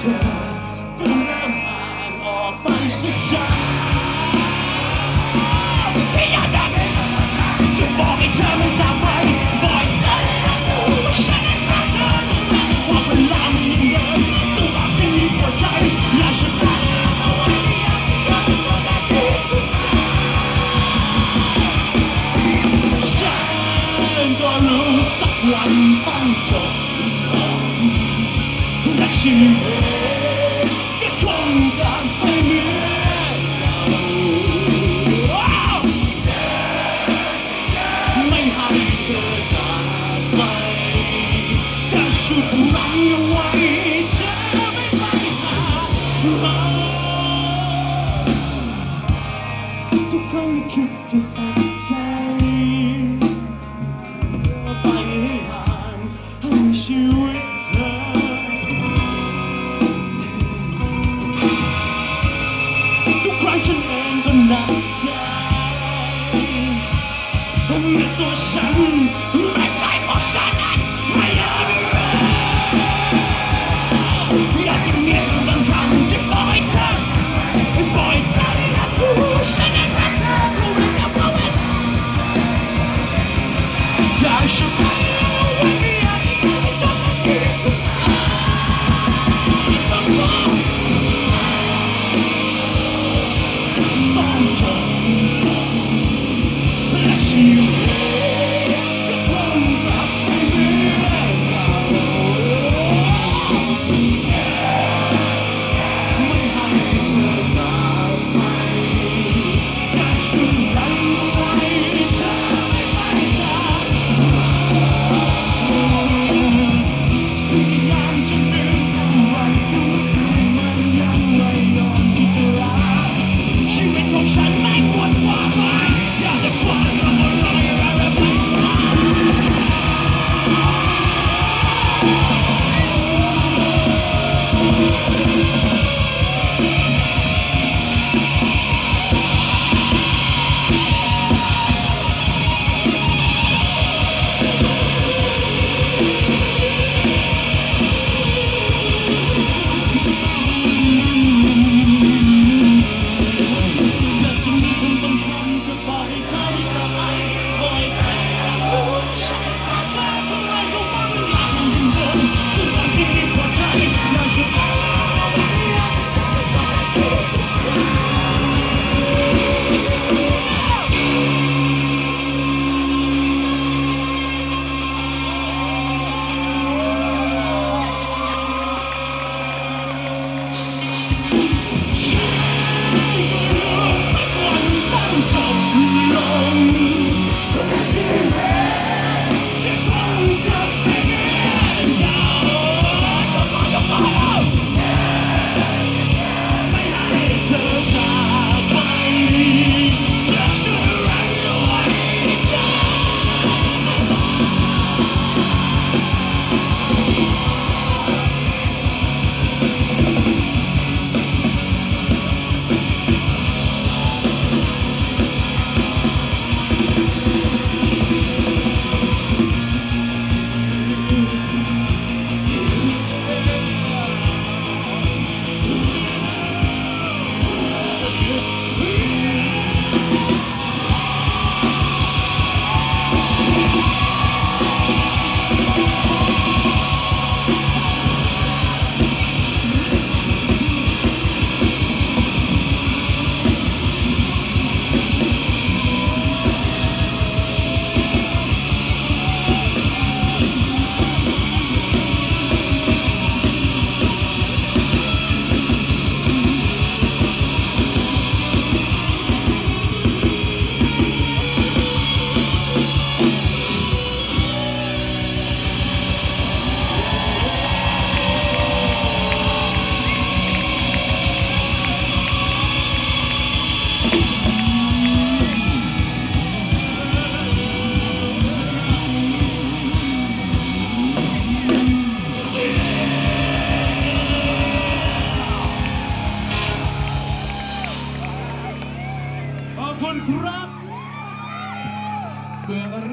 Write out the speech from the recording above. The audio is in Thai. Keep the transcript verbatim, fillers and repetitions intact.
ธอต้องเริ่มห่างออกไปช้าๆที่อยากจะจะบอกให้เธอไม่จากไปบอกเธอรักเธอว่าฉันรักเธอตรงนั้นว่าเวลามันยังเดินสู้แบบที่มีหัวใจและฉันรักเอาไว้อยากให้เธอเป็นคนที่สุดท้ายฉันก็รู้สักวันต้องจบและชีวิตก็คงกลับไปเหมือนเก่าไม่ให้เธอจากไปเธอชุดรังเอาไว้เธอไม่ไปจากทุกครั้งที่คิดจะตัดใจไปให้ห่างให้ชีวิตเธอฉันเองก็หนักใจเมื่อตัวฉันไม่ใช่ของฉันนั้นไม่อยากอยากจะมีบางครั้งที่บอกให้เธอบอกให้เธอรักกูฉันนั้นรักเธอกูรักเอาไว้อยากฉันไม่อยากให้เธอจบที่สุดท้ายต้องบอกฉันไม่ควรว่าไปอยากจะควรเอาอะไรอะไรไปครับเพื่ออะไร